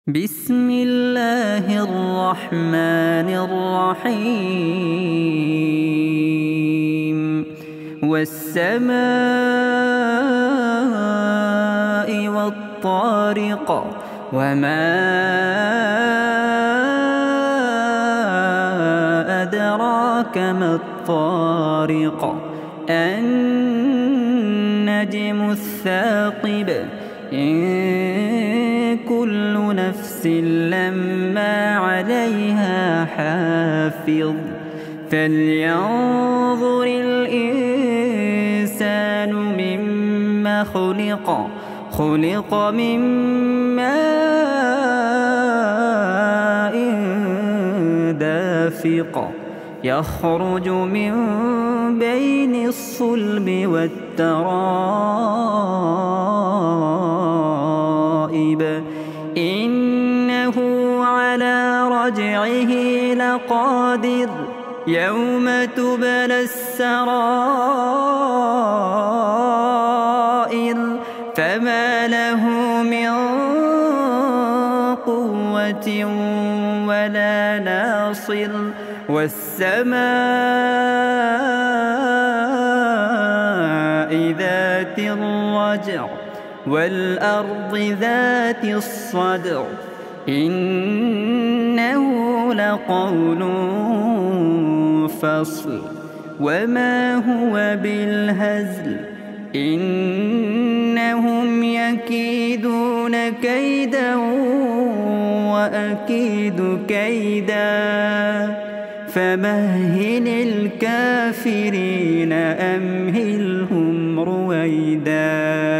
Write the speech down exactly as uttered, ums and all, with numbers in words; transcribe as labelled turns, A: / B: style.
A: بسم الله الرحمن الرحيم والسماء والطارق وما أدراك ما الطارق النجم الثاقب إن كل نفس لما عليها حافظ فلينظر الإنسان مما خلق خلق من ماء دافق يخرج من بين الصلب والترائب إنه على رجعه لقادر يوم تبلى السرائر فما له من قوة ولا ناصر والسماء ذات الرجع والأرض ذات الصدع إنه لقول فصل وما هو بالهزل إنهم يكيدون كيدا وأكيد كيدا فمهل الكافرين أمهلهم رويدا.